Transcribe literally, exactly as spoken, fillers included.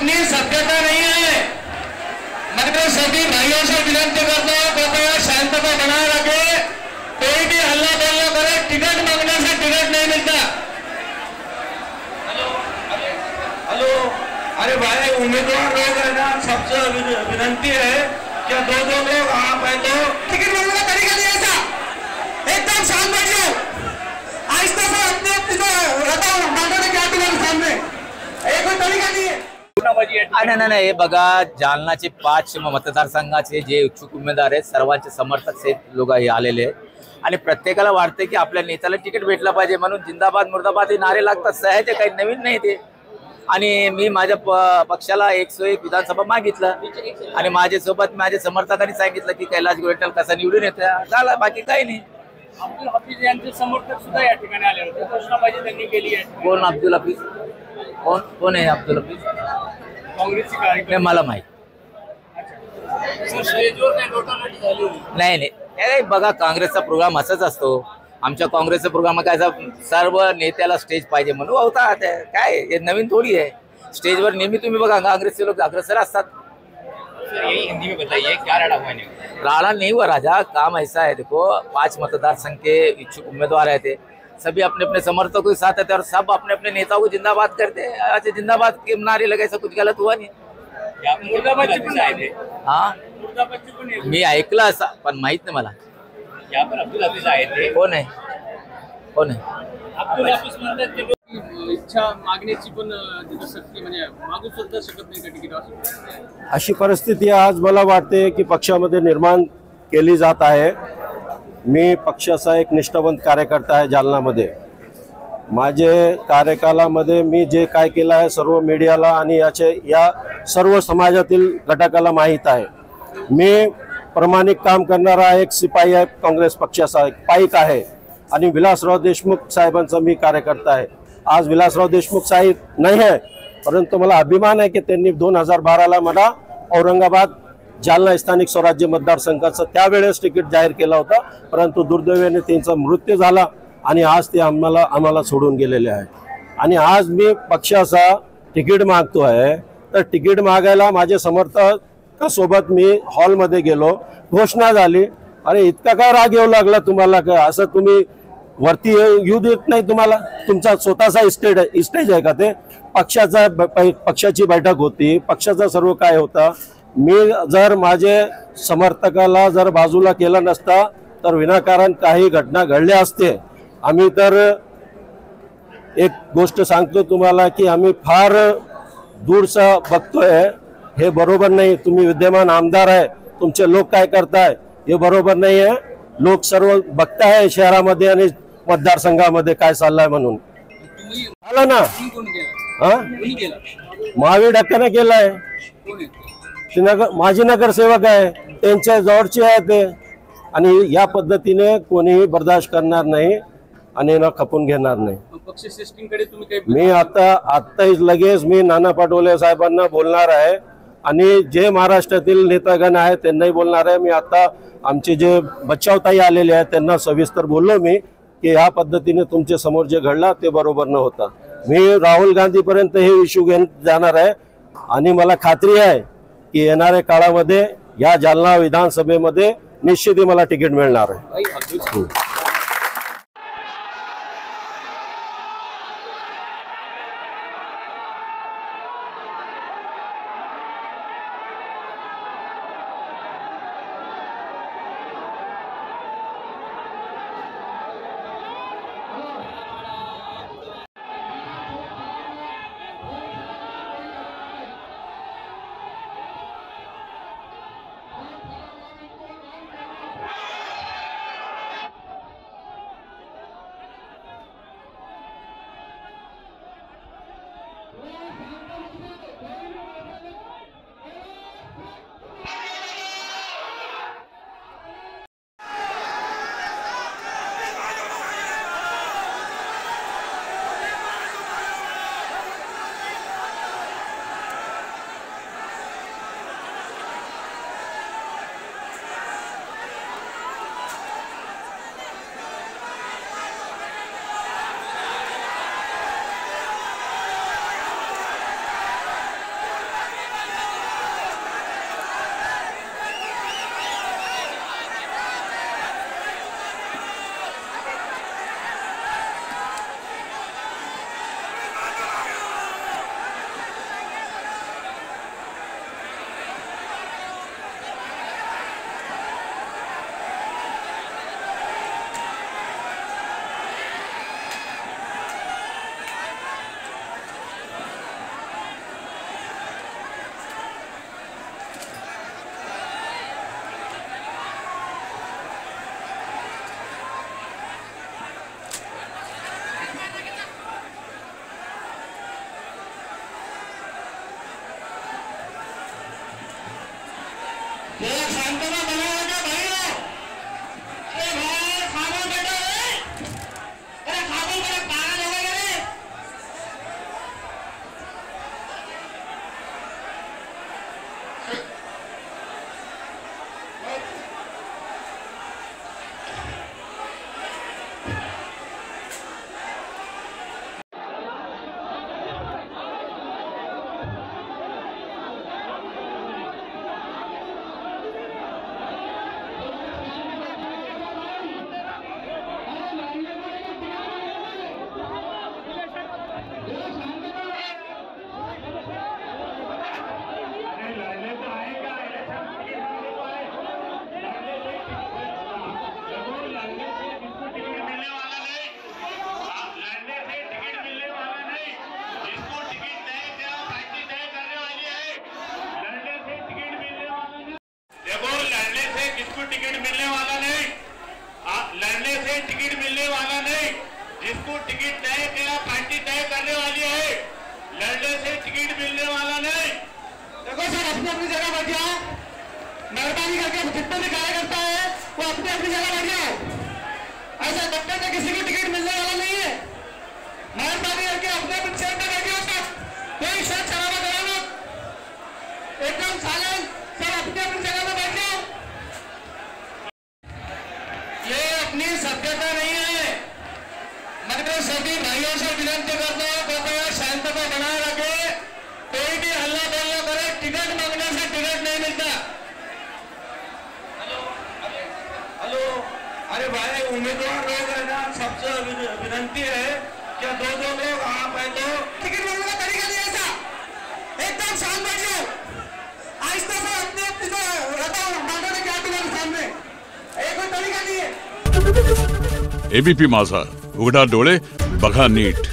इतनी सभ्यता नहीं है। मैं तो सभी भाइयों से विनती करता हूँ कृपया शांतता बनाए रखे, कोई भी हल्ला बोलना करे, टिकट मांगने से टिकट नहीं मिलता। हेलो हेलो अरे भाई उम्मीदवार लोग है ना, सबसे विनती है क्या दो दो लोग आप है तो टिकट मांगने का तरीका नहीं ऐसा, एकदम शांत बैठिए, आहिस्ता से अपने अपने को रहता मांगने के आगे सामने, एक कोई तरीका नहीं है। नाही नाही नाही, हे बघा जालनाचे पाच मतदारसंघाचे जे इच्छुक उमेदवार आहेत सर्वांचे समर्थक से लोक हे आलेले आहेत आणि प्रत्येकाला वाटते की आपल्या नेत्याला तिकीट भेटला पाहिजे म्हणून जिंदाबाद मुर्दाबाद हे नारे लागतात. सहज काही नवीन नाही ते. आणि मी माझ्या पक्षाला एकशे एक विधानसभा मागितलं आणि माझ्या सोबत माझ्या समर्थकांनी सांगितलं की कैलास गोरंट्याल कसा निवडून येतो, झालं, बाकी काही नाही. अब्दुल हफीज यांचे समर्थक सुद्धा या ठिकाणी आले होते, घोषणाबाजी त्यांनी केली आहे. कोण अब्दुल हफीज? कोण कोण आहे अब्दुल हफीज? काँग्रेसची कार्यकर्ते. मला माहित नाही नाही. हे बघा काँग्रेसचा प्रोग्राम असाच असतो. आमच्या काँग्रेसचा प्रोग्राम काय सर्व नेत्याला स्टेज पाहिजे म्हणून होता, काय हे नवीन थोडी आहे. स्टेजवर नेहमी तुम्ही बघा काँग्रेसचे लोक अग्रसर असतात. यही हिंदी में बताइए क्या राड़ा हुआ नहीं? राड़ा नहीं हुआ राजा, काम ऐसा है, देखो पांच मतदार संघ के इच्छुक उम्मीदवार है थे, सभी अपने अपने समर्थकों के साथ थे और सब अपने अपने नेताओं को जिंदाबाद करते हैं. अच्छा जिंदाबाद के नारे लगे, ऐसा कुछ गलत हुआ नहीं. मुर्दाबादची पण आए थे. हाँ मुर्दाबादची पण मी ऐकलं असं पण माहित नाही मला. यहाँ पर अब्दुल हफीज आए थे. कोण आहे कोण आहे? अब्दुल हफीज म्हणतात ते इच्छा मागण्याची पण तिथं शक्ती म्हणजे मागू सुद्धा शकत नाही का तिकीट? अशी परिस्थिती आज मला वाटते की पक्षामध्ये निर्माण केली जात आहे. मी पक्षाचा एक निष्ठावंत कार्यकर्ता आहे जालनामध्ये. माझे कार्यकालामध्ये मी जे काय केलं आहे सर्व मीडियाला आणि याचे या सर्व समाजातील घटकाला माहीत आहे. मी प्रामाणिक काम करणारा एक सिपाही आहे, काँग्रेस पक्षाचा एक पाईक आहे आणि विलासराव देशमुख साहेबांचा मी कार्यकर्ता आहे. आज विलासराव देशमुख साहेब नाही आहे, परंतु मला अभिमान आहे की त्यांनी दोन हजार बाराला मला औरंगाबाद जालना स्थानिक स्वराज्य मतदारसंघाचं त्यावेळेस तिकीट जाहीर केला होता, परंतु दुर्दैवाने त्यांचा मृत्यू झाला आणि आज ते आम्हाला आम्हाला सोडून गेलेले आहे. आणि आज मी पक्षाचा तिकीट मागतो आहे, तर तिकीट मागायला माझे समर्थकासोबत मी हॉलमध्ये गेलो, घोषणा झाली. अरे इतका काय राग येऊ लागला तुम्हाला? का असं तुम्ही वरती येऊ देत नाही? तुम्हाला तुमचा स्वतःचा स्टेज स्टेज आहे का? ते पक्षाचा पक्षाची बैठक होती, पक्षाचा सर्व काय होता. मी जर माझे समर्थकाला जर बाजूला केलं नसता तर विनाकारण काही घटना घडल्या असते. आम्ही तर एक गोष्ट सांगतो तुम्हाला की आम्ही फार दूरचं बघतोय, हे बरोबर नाही. तुम्ही विद्यमान आमदार आहे, तुमचे लोक काय करताय हे बरोबर नाही आहे. लोक सर्व बघताय शहरामध्ये आणि मतदारसंघामध्ये काय चाललंय म्हणून. आला ना हा महावीर डक्काने केलाय, नगर माझे नगरसेवक आहे, त्यांच्या जवळचे आहे ते. आणि या पद्धतीने कोणीही बर्दाश्त करणार नाही आणि ना खपून घेणार नाही. पक्ष सिस्टीमकडे तुम्ही काही मी आता आत्ताच लगेच मी नाना पटोले साहेबांना बोलणार आहे आणि जे महाराष्ट्रातील नेतागण आहेत त्यांनाही बोलणार आहे. मी आता आमचे जे बचावताई आलेले आहेत त्यांना सविस्तर बोललो मी की ह्या पद्धतीने तुमच्या समोर जे घडला ते बरोबर न होता. मी राहुल गांधीपर्यंत हे इश्यू घेऊन जाणार आहे आणि मला खात्री आहे की येणाऱ्या काळामध्ये या जालना विधानसभेमध्ये निश्चित मला तिकीट मिळणार आहे. जरा शांतता बनाओ क्या भाइयों? अरे भाई खामोश बैठो रे। अरे खामोश बैठो, पागल हो गए रे। टिकट मिलने वाला नहीं, लड़ने से टिकट मिलने वाला नहीं। जिसको टिकट तय किया पार्टी तय करने वाली है, लड़ने से टिकट मिलने वाला नहीं। देखो सर, अपनी अपनी जगह बैठ जाओ, मेहरबानी करके जितने भी कार्यकर्ता है वो अपनी अपनी जगह बैठ जाओ। ऐसा डॉक्टर से किसी को टिकट मिलने वाला नहीं है। मेहरबानी करके अपने अपने चेयर पर बैठ जाओ सब, कोई शोर शराबा करो मत, एकदम साइलेंट, सब अपनी अपनी जगह पर बैठ जाओ। ये अपनी सभ्यता नहीं है। मैं तो सभी भाइयों से विनती करता हूँ, कृपया शांतता बनाए रखे, कोई भी हल्ला बोलना करे। टिकट मांगने से टिकट नहीं मिलता। हेलो हेलो अरे भाई, उम्मीदवार लोग है ना, सबसे विनती है क्या दो दो लोग आप है तो टिकट मांगने का तरीका नहीं ऐसा, एकदम शांत बैठिए, आहिस्ता से अपने अपने जो रहता हूँ मांगने में क्या तुम्हारे सामने, एक कोई तरीका नहीं है। एबीपी माझा, उघडा डोळे बघा नीट।